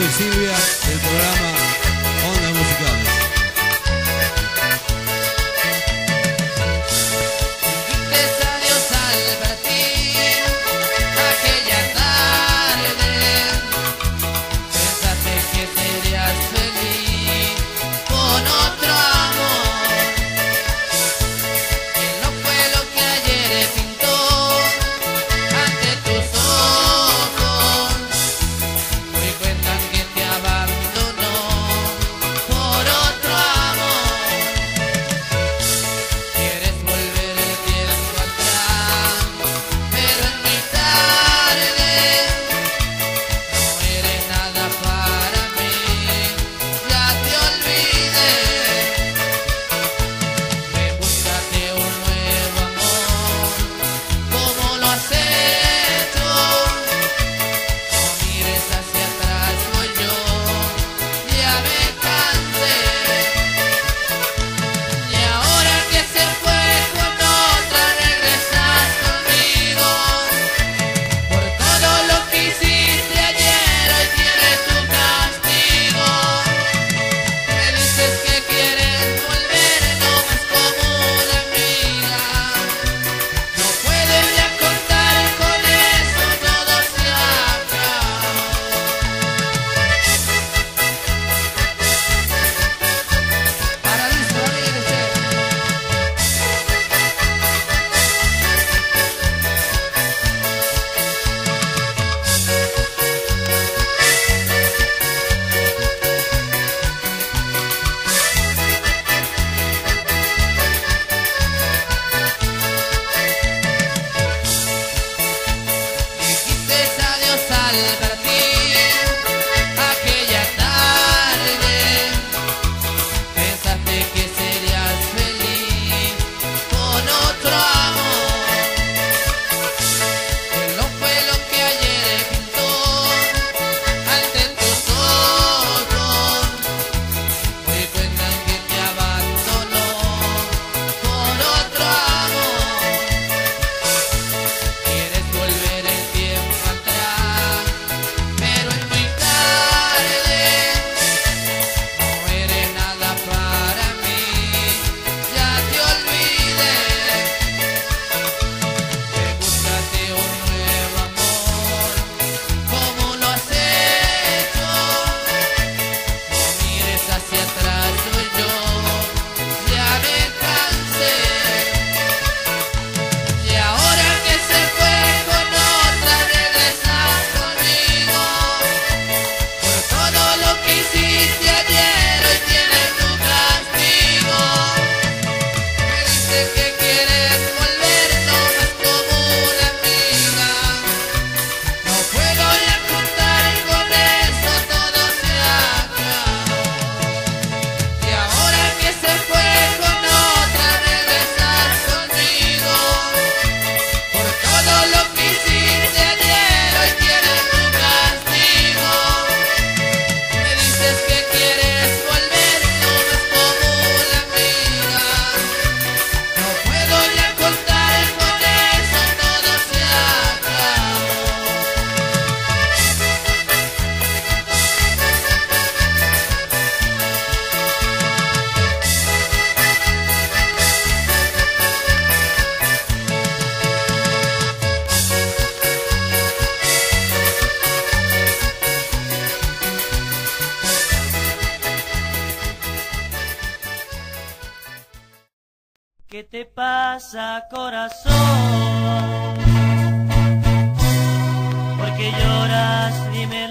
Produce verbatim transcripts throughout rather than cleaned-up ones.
y Silvia del programa Ondas Musicales. ¿Qué te pasa, corazón? ¿Por qué lloras? Dímelo.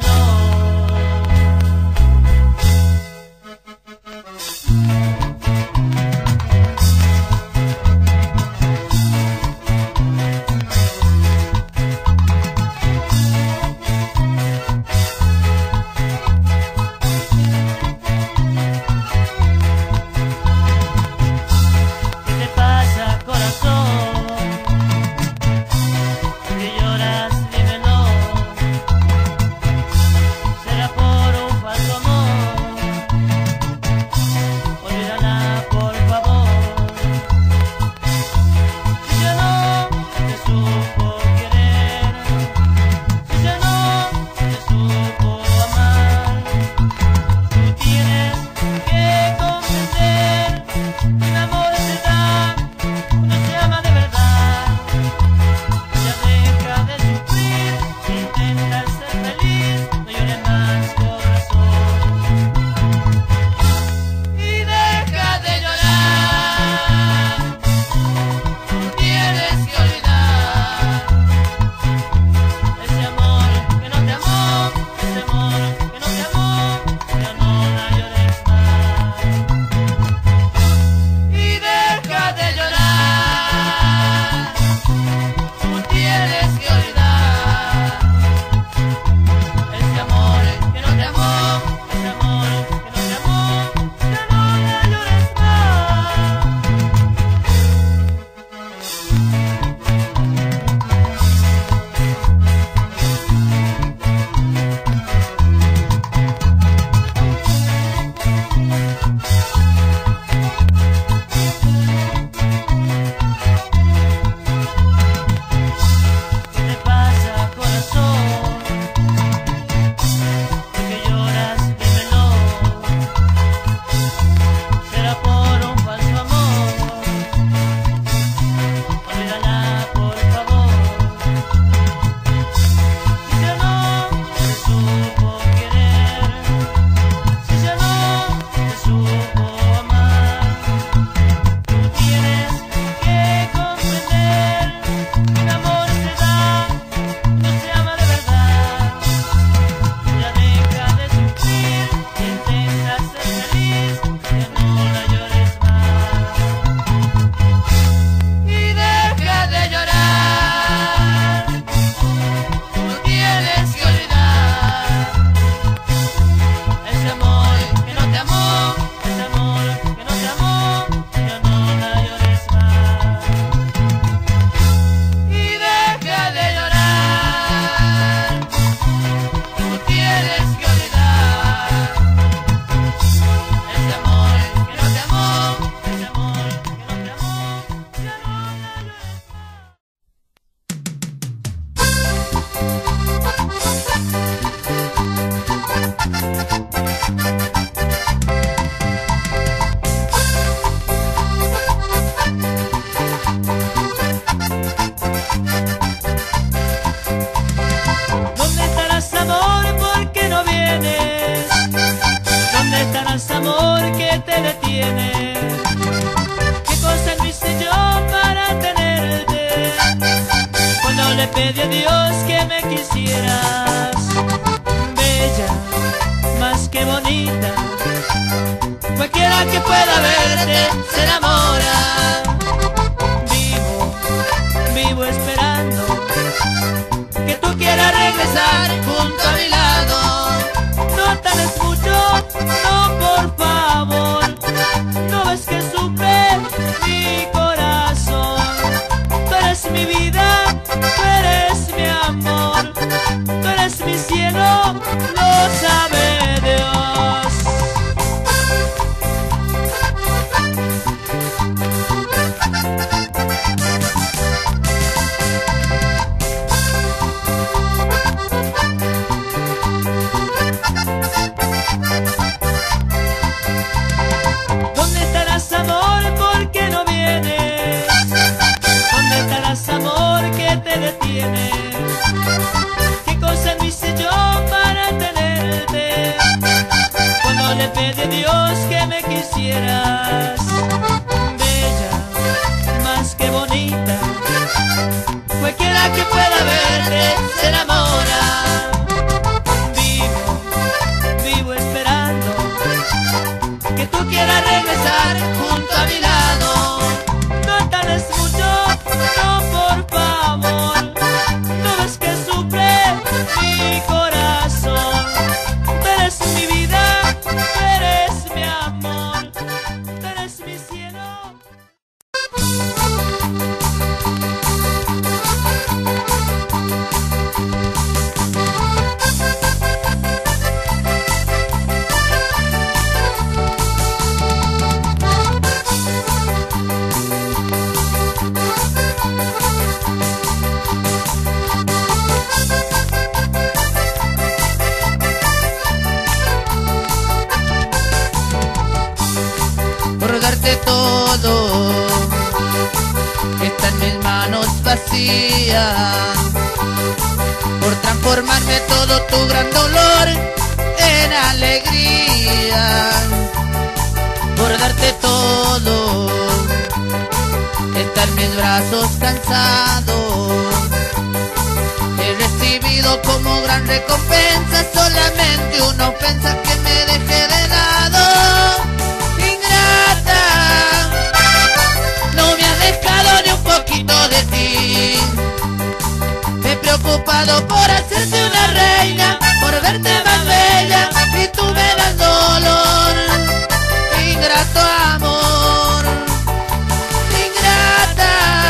Dios que me quisieras. Bella, más que bonita, cualquiera que pueda verte se enamora. Vivo, vivo esperando que tú quieras regresar junto a mi lado. No tardes mucho, no, por favor. No ves que sufre mi corazón. Tú eres mi vida, tú eres mi amor, tú eres mi cielo, lo sabe Dios. ¿Dónde estarás, amor? ¿Por qué no vienes? ¿Dónde estarás, amor, que te detiene? ¿Qué cosa no hice yo para tenerte? Cuando le pedí a Dios que me quisieras. Bella, más que bonita, cualquiera que pueda verte se enamora. Vivo, vivo esperando que tú quieras regresar junto a mi lado. No tardes mucho, no, por favor. No ves que sufre mi corazón. Tú eres mi vida, tú eres mi amor, tú eres mi cielo. Por darte todo, que está en mis manos vacías, por transformarme todo tu gran dolor en alegría, por darte todo, que está en mis brazos cansados, he recibido como gran recompensa solamente una ofensa que me dejé de lado. No me has dejado ni un poquito de ti. Me he preocupado por hacerte una reina, por verte más bella, y tú me das dolor. Ingrato amor, ingrata.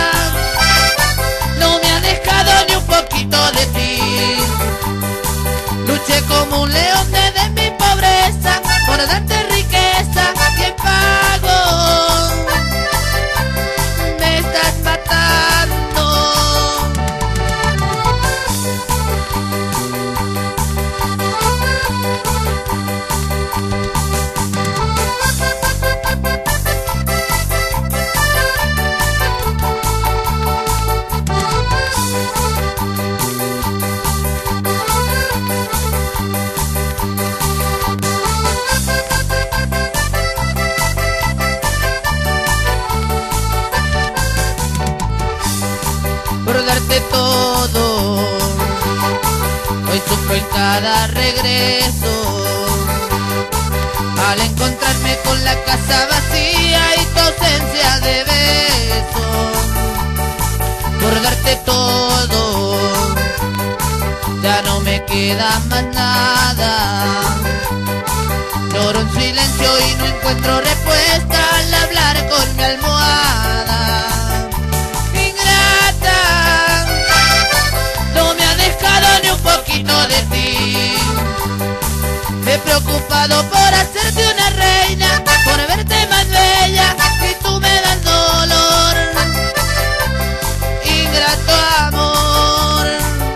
No me has dejado ni un poquito de ti. Luché como un león desde mi pobreza por darte riqueza y en pago me estás matando. Por darte todo, hoy sufro en cada regreso, al encontrarme con la casa vacía y tu ausencia de besos. Por darte todo, ya no me queda más nada, lloro en silencio y no encuentro respuesta al hablar con mi almohada. No me ha dejado ni un poquito de ti. Me he preocupado por hacerte una reina, por verte más bella, y tú me das dolor. Ingrato amor,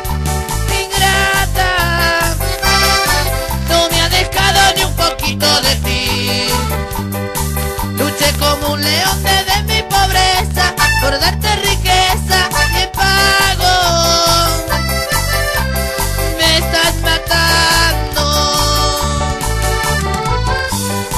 ingrata. No me ha dejado ni un poquito de ti. Luché como un león desde mi pobreza por darte riqueza y en pago me estás matando.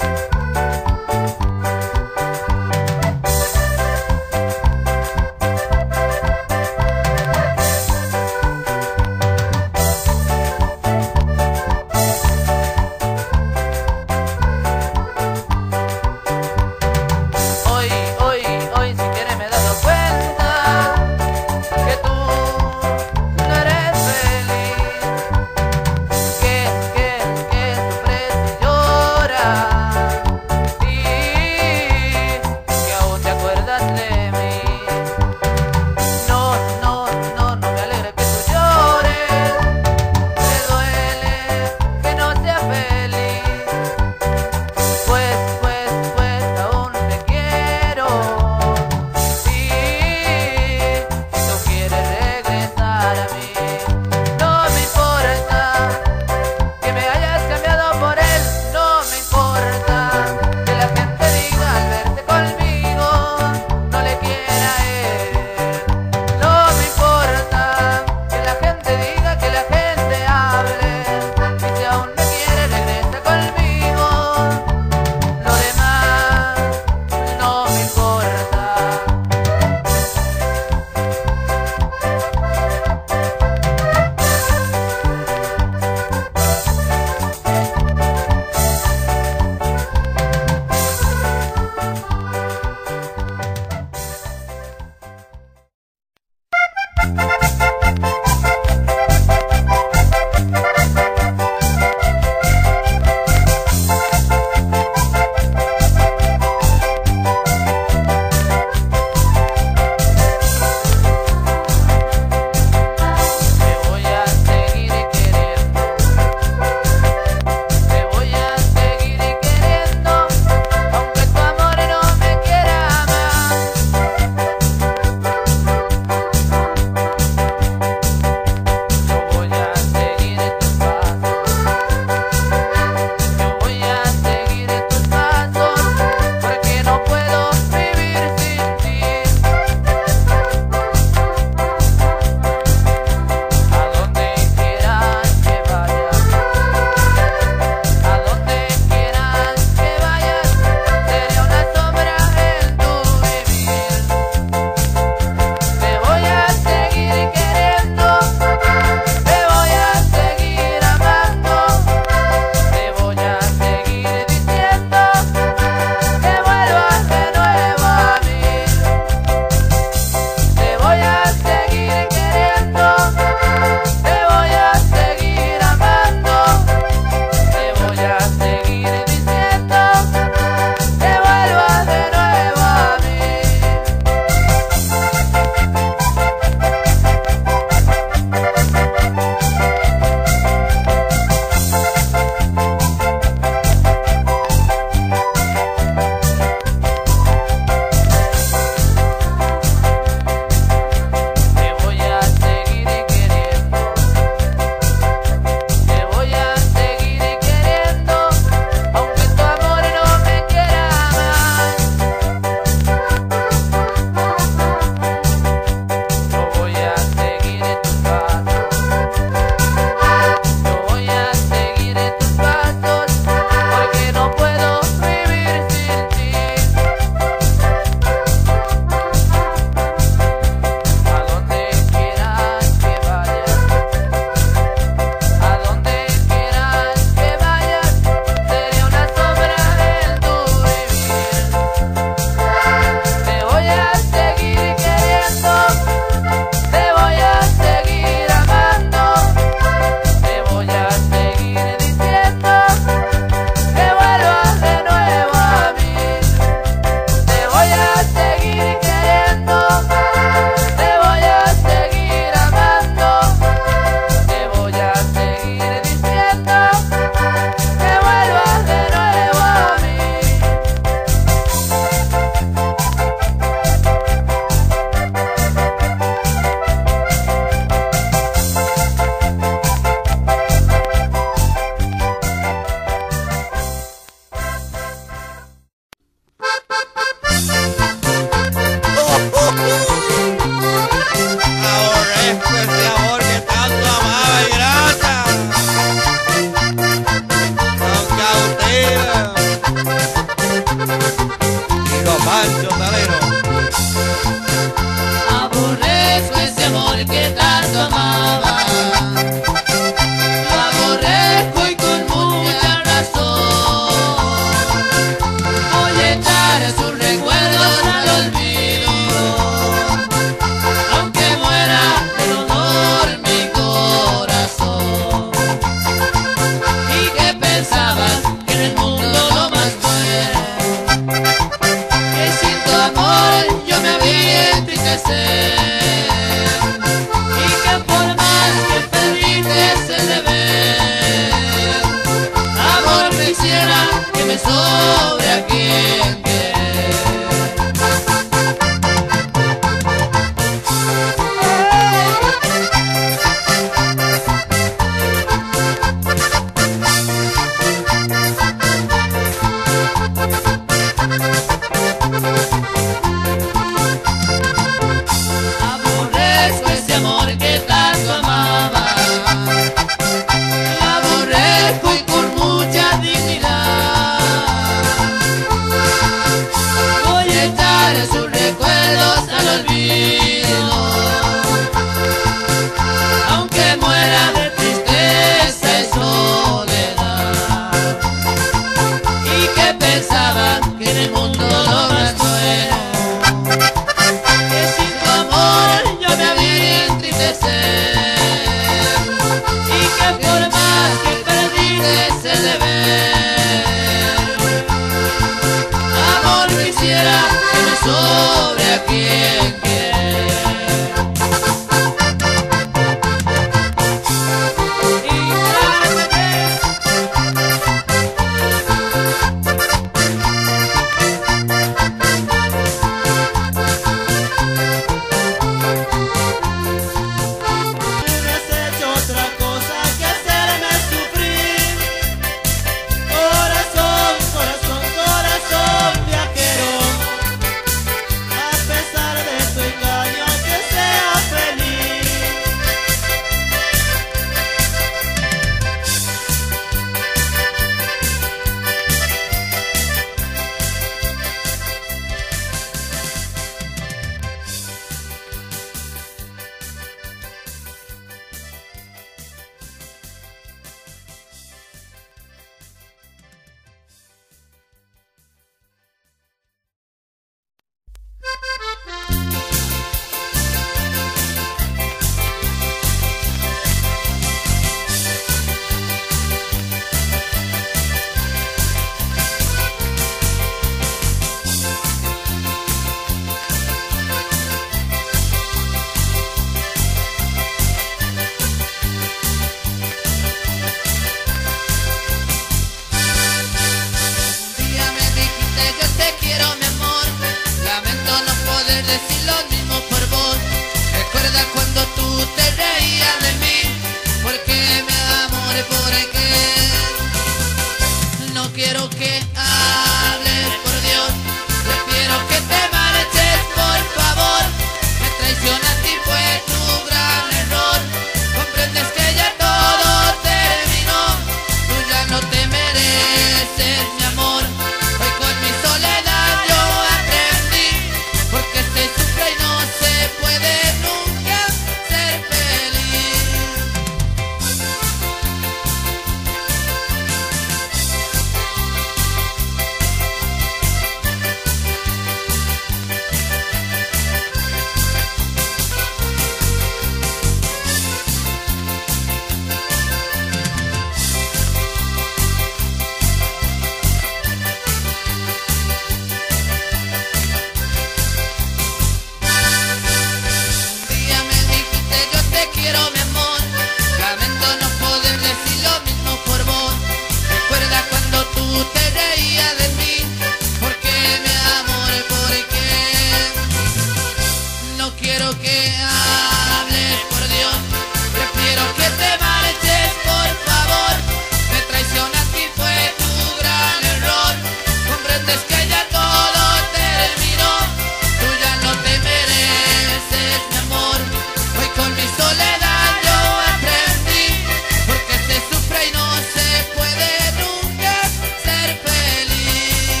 quiero que hables, por Dios. Prefiero que te marches, por favor. Me traicionaste y fue tu gran error. Comprendes que ya todo terminó. Tú ya no te mereces mi amor. Hoy con mi soledad yo aprendí, porque se sufre y no se puede nunca ser feliz.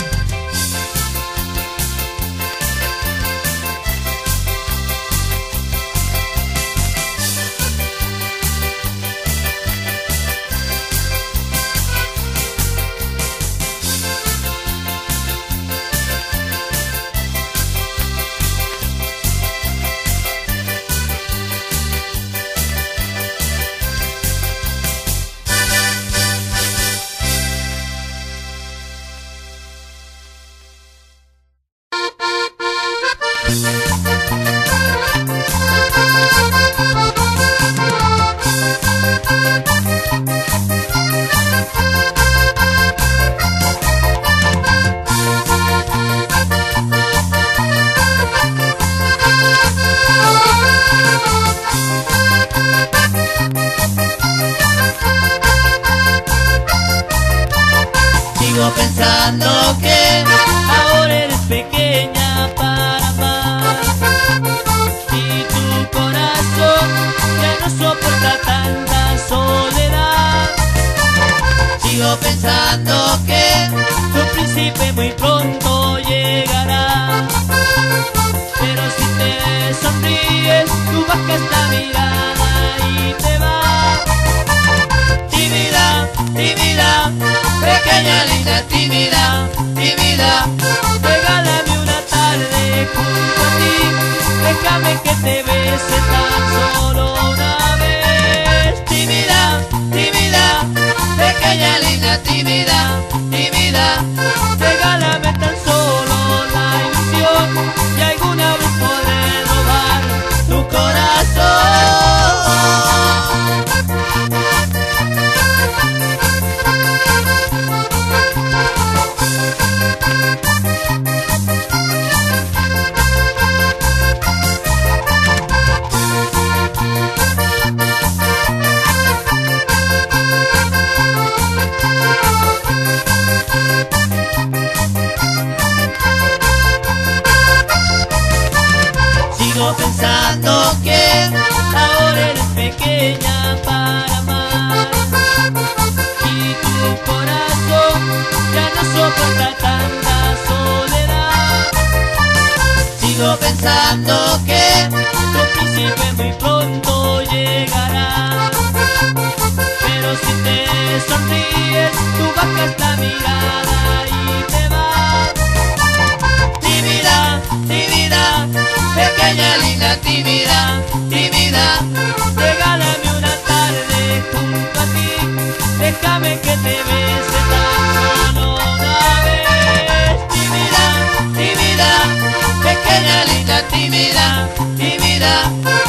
Sigo pensando que ahora eres pequeña para amar y tu corazón ya no soporta tanta soledad. Sigo pensando que Tu príncipe muy pronto llegará, pero si te sonríes tú bajas la mirada y te vas. Tímida, tímida, pequeña, linda, tímida, tímida, regálame una tarde junto a ti, déjame que te bese tan solo una vez. Tímida, tímida, pequeña, linda, tímida, tímida, regálame tan solo la ilusión y alguna vez podré robar tu corazón. sigo pensando que Ahora eres pequeña para amar y tu corazón ya no soporta tanta soledad. sigo pensando que Tu príncipe muy pronto llegará, pero si te sonríes tú bajas la mirada y te vas. tímida, tímida, pequeña, linda, tímida, tímida, Regálame una tarde junto a ti, déjame que te bese tan solo una vez. tímida, tímida, pequeña, linda, tímida, tímida,